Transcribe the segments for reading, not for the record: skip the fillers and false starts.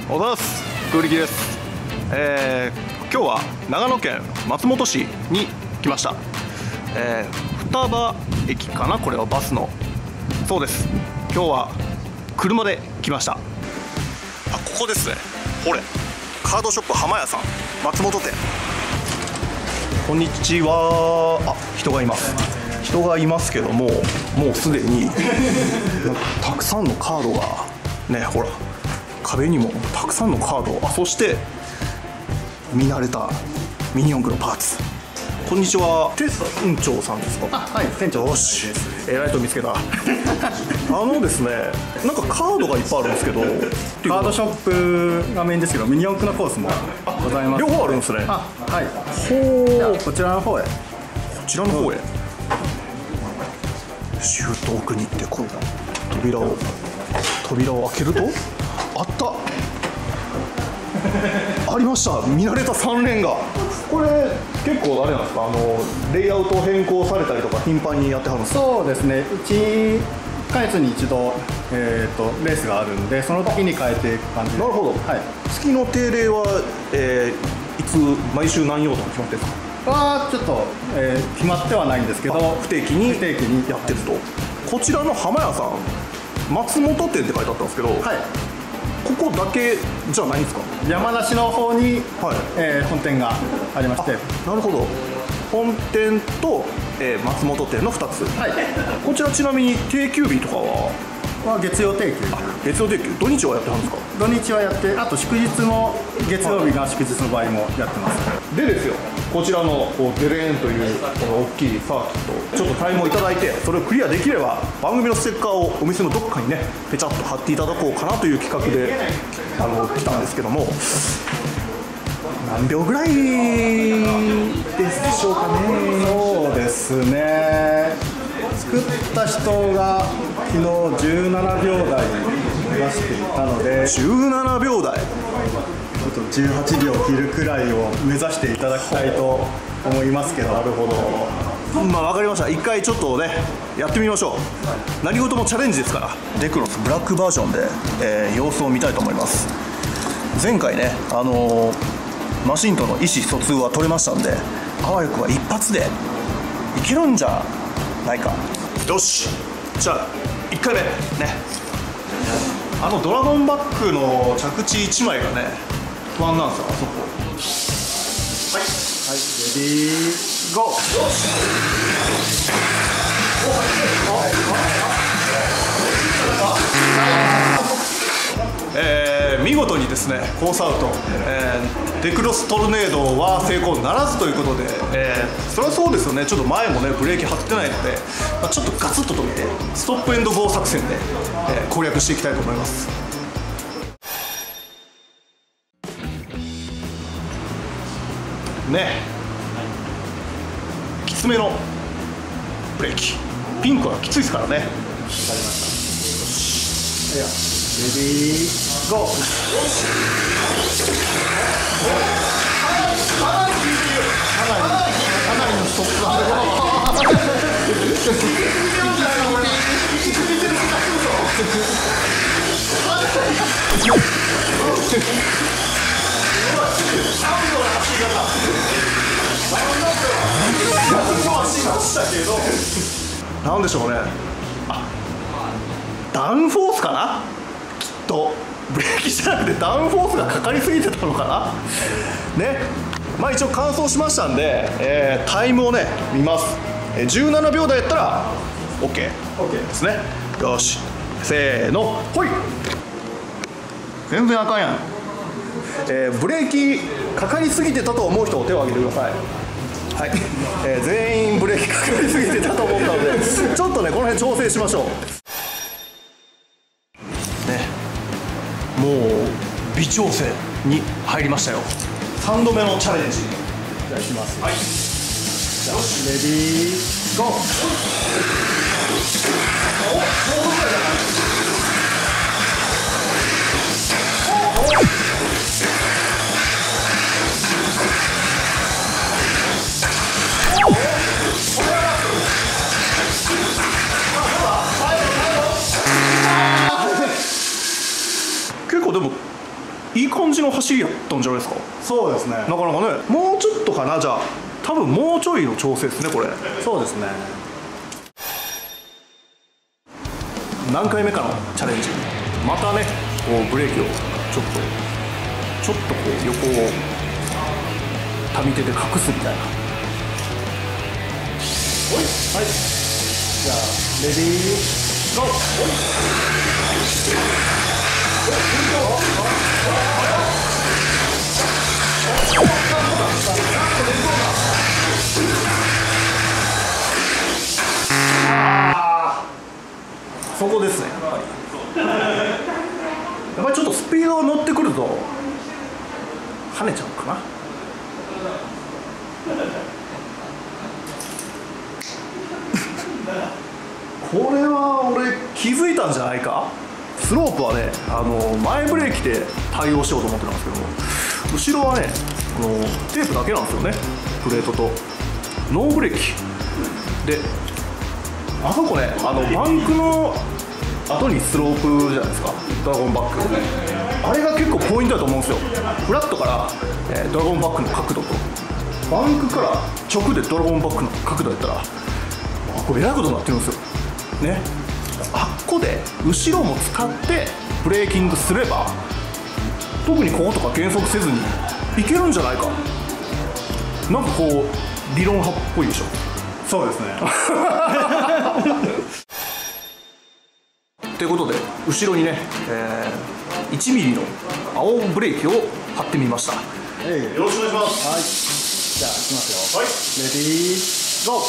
おはようございます。空力です。今日は長野県松本市に来ました。双葉駅かな、これはバスの。そうです。今日は車で来ました。ここですね。ほれ、カードショップ浜屋さん松本店。こんにちは。人がいます。人がいますけども、もうすでにたくさんのカードがね、ほら壁にもたくさんのカード、そして見慣れたミニ四駆のパーツ。こんにちは。店長さんですか？ はい、店長。 よし、ライト見つけた。ですね、なんかカードがいっぱいあるんですけど、 カードショップがメインですけど、ミニ四駆のコースもございます。 両方あるんですね。 はい。 ほう。 こちらの方へ。 こちらの方へ。シュート奥に行って、こう扉を開けると、あった。ありました。見慣れた3連が。これ結構あれなんですか、レイアウト変更されたりとか頻繁にやってはるんですか？ そうですね。1ヶ月に1度、レースがあるんで、その時に変えていく感じで。 なるほど。 はい。 月の定例は、いつ毎週何曜とか決まってるんですか？ ちょっと、決まってはないんですけど、 不定期にやってると。こちらの浜屋さん、松本店って書いてあったんですけど、 はい。 ここだけじゃないんですか？ 山梨の方に、 はい、 本店がありまして。 なるほど。本店と、松本店の2つ。 はい。 こちらちなみに定休日とかは月曜定休。 月曜定休。土日はやってはるんですか？ 土日はやって、あと祝日も月曜日が祝日の場合もやってます。 でですよ、こちらのデレーンというこの大きいサーキット、ちょっとタイムをいただいて、それをクリアできれば番組のステッカーをお店のどっかにねペチャッと貼っていただこうかなという企画で来たんですけども、何秒ぐらいでしょうかね。 そうですね、作った人が昨日17秒台出していたので、 17秒台、 ちょっと18秒切るくらいを目指していただきたいと思いますけど。 なるほど。分かりました。一回ちょっとねやってみましょう。何事もチャレンジですから。デクロスブラックバージョンで、様子を見たいと思います。前回ね、マシンとの意思疎通は取れましたんで、あわよくは一発でいけるんじゃないか。よし、じゃあ1回目ね、ドラゴンバックの着地1枚がね不安なんですよ、あそこ。はい、 はい、レディーゴー。 見事にですねコースアウト、デクロストルネードは成功ならずということで、それはそうですよね。ちょっと前もねブレーキ張ってないので、ちょっとガツッと止めてストップエンドゴー作戦で、攻略していきたいと思います。ね、きつめのブレーキ。ピンクはきついですからね。わかりました。レディーゴー。かなりのストップだ。 なんでしょうね。ダウンフォースかな。ブレーキじゃなくてダウンフォースがかかりすぎてたのかなね。一応完走しましたんで、タイムをね見ます。17秒台やったら OK ですね。よし、せーの、ほい。全然あかんやん。ブレーキかかりすぎてたと思う人を手を挙げてください。はい、全員ブレーキかかりすぎてたと思ったのでちょっとねこの辺調整しましょう。もう微調整に入りましたよ。3度目のチャレンジ。 じゃあいきます。 はい。 よし、レディーゴー。 結構でもいい感じの走りやったんじゃないですか。 そうですね。 なかなかね、もうちょっとかな。じゃあ多分もうちょいの調整ですねこれ。 そうですね。 何回目かのチャレンジ、またねこうブレーキをちょっとこう横を上手で隠すみたいな。 はい、じゃあレディーゴー。 そこですね、やっぱりちょっとスピードが乗ってくると跳ねちゃうかな。これは俺気づいたんじゃないか。スロープはね、前ブレーキで対応しようと思ってたんですけども、後ろはねテープだけなんですよね、プレートと。ノーブレーキで、あそこねバンクの後にスロープじゃないですか、ドラゴンバック。あれが結構ポイントだと思うんですよ。フラットから、ドラゴンバックの角度とバンクから直でドラゴンバックの角度やったらこれえらいことになってるんですよね。あっこで後ろも使ってブレーキングすれば、特にこことか減速せずにいけるんじゃないか。なんかこう理論派っぽいでしょ。 そうですね。 ということで後ろにね、1ミリの青ブレーキを貼ってみました。よろしくお願いします。 はい、じゃあいきますよ。はい、レディーゴー。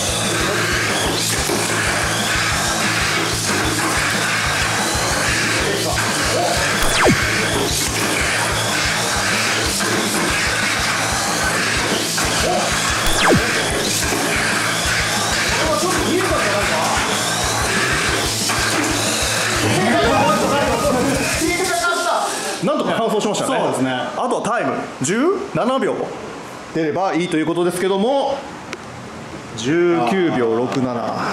なんとか完走しましたね。 そうですね。 あとはタイム17秒出ればいいということですけども、19秒67。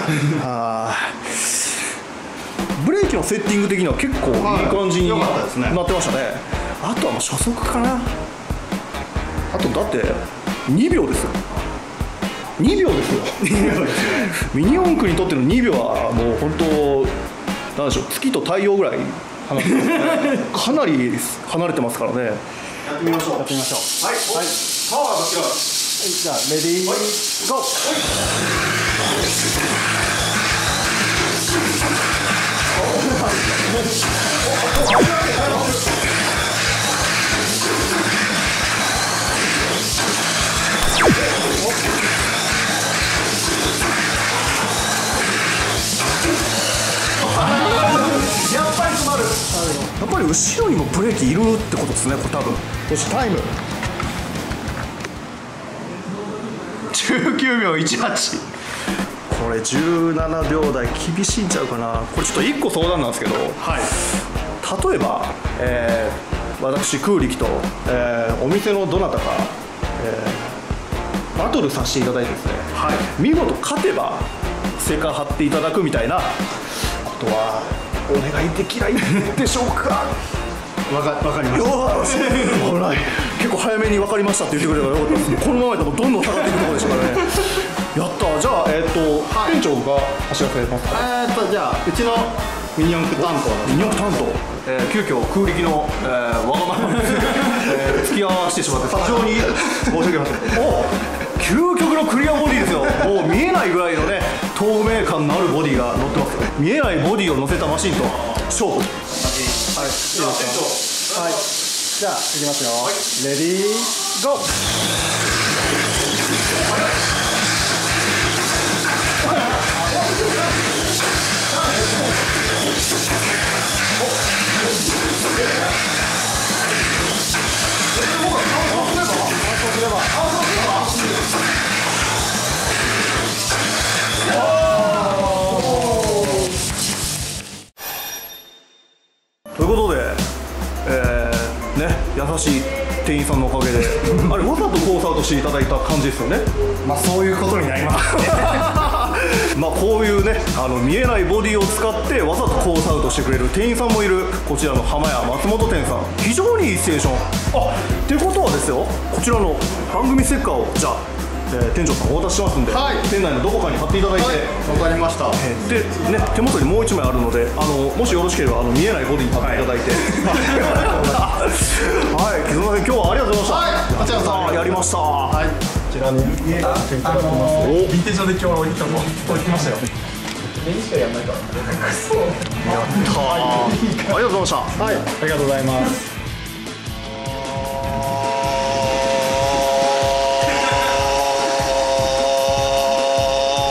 ブレーキのセッティング的には結構いい感じになってましたね。あとはもう初速かな。あとだって2秒ですよ。2秒ですよ。ミニ四駆にとっての2秒はもう本当なんでしょう、月と太陽ぐらい離れてますね。かなり離れてますからね。やってみましょう。 やってみましょう。 はい、はい、パワーが違う。 じゃあレディーゴー。 やっぱり後ろにもブレーキいるってことですね、これ多分。そしてタイム19秒18。これ17秒台厳しいんちゃうかな。これちょっと1個相談なんですけど、 はい、 例えば、私空力と、お店のどなたか、バトルさせていただいてですね、 はい、 見事勝てばステッカー貼っていただくみたいなことはお願いできないでしょうか。 わかりました。 結構早めに分かりましたって言ってくれればよかったです。このままだとどんどん下がっていくところでしたからね。やった。じゃあ、店長が走らせますか。 じゃあうちのミニ四駆担当のミニ四駆担当、急遽空力の、わがままに、付き合わせてしまって非常に申し訳ありません。究極のクリアボディですよ。もう見えないぐらいのね透明感のあるボディが乗ってますよ。見えないボディを乗せたマシンと勝負。はい、いいですか。 はい、じゃあいきますよ。レディーゴー。 ということで、ね、優しい店員さんのおかげであれわざとコースアウトしていただいた感じですよね。 まあそういうことになりますね。 まあこういうね見えないボディを使ってわざとコースアウトしてくれる店員さんもいるこちらの浜屋松本店さん、非常にいいステーション。っていうことはですよ、こちらの番組ステッカーをじゃあ、店長さんお渡ししますんで、店内のどこかに貼っていただいて。 わかりました。 でね、手元にもう1枚あるのでもしよろしければ見えないボディに貼っていただいて、はい、木曽さん今日はありがとうございました。 はい、こちらさんやりました。 はい、こちらに見えていただきます。 ヴィンテージのデッキを置いてきましたよ。 目にしかやんないから。 やったー。ありがとうございました。 はい、ありがとうございます。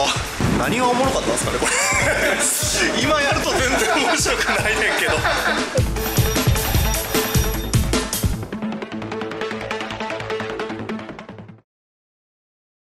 何がおもろかったんですかねこれ今やると全然面白くないねんけど